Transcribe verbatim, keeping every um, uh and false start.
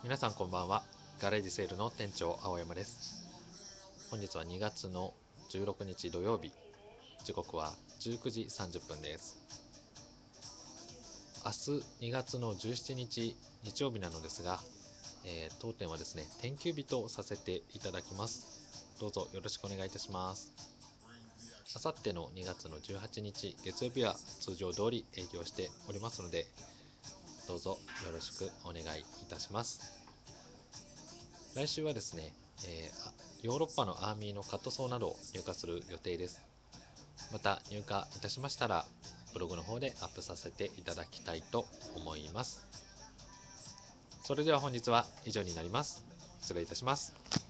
皆さんこんばんは。ガレージセールの店長青山です。本日はにがつのじゅうろくにち土曜日、時刻はじゅうくじさんじゅっぷんです。明日にがつのじゅうしちにち日曜日なのですが、えー、当店はですね天休日とさせていただきます。どうぞよろしくお願いいたします。あさってのにがつのじゅうはちにち月曜日は通常通り営業しておりますので、どうぞよろしくお願いいたします。来週はですね、えーヨーロッパのアーミーのカットソーなどを入荷する予定です。また入荷いたしましたら、ブログの方でアップさせていただきたいと思います。それでは本日は以上になります。失礼いたします。